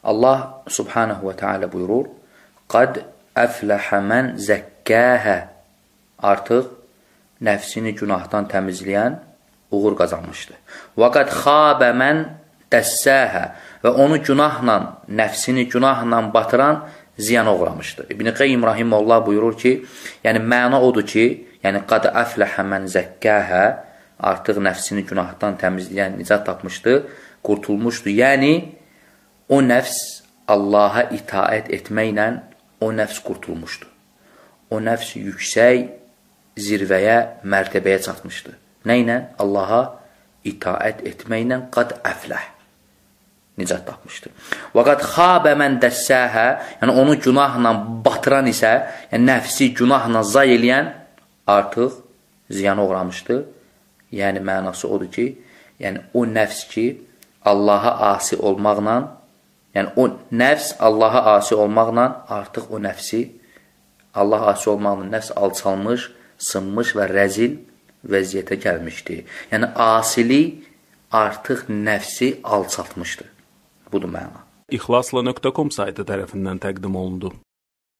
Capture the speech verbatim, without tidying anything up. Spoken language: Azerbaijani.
Allah subhanahu və teala buyurur, qad əfləhə mən zəkkəhə, artıq nəfsini günahdan təmizləyən uğur qazanmışdır. Və qad xabə mən dəssəhə, və onu günahla, nəfsini günahla batıran ziyana uğramışdır. İbn-i Qeym rahimehullah buyurur ki, yəni məna odur ki, yəni qad əfləhə mən zəkkəhə, artıq nəfsini günahdan təmizləyən nicat tapmışdır, qurtulmuşdur. Yəni, o nəfs Allaha itaət etməklə o nəfs qurtulmuşdur. O nəfs yüksək zirvəyə, mərtəbəyə çatmışdır. Nə ilə? Allaha itaət etməklə qad əfləh nicat tapmışdır. Və qad xabə mən dəssəhə, yəni onu günahla batıran isə, yəni nəfsi günahla zay eləyən artıq ziyana uğramışdır. Yəni mənası odur ki, yəni o nəfs ki, Allaha asi olmaqla, yəni o nəfs Allaha asi olmaqla artıq o nəfsi, Allaha asi olmaqla nəfs alçalmış, sınmış və rəzil vəziyyətə gəlmişdir. Yəni asilik artıq nəfsi alçaltmışdır. Budur məna. İxlasla nöqtə com saytı tərəfindən təqdim olundu.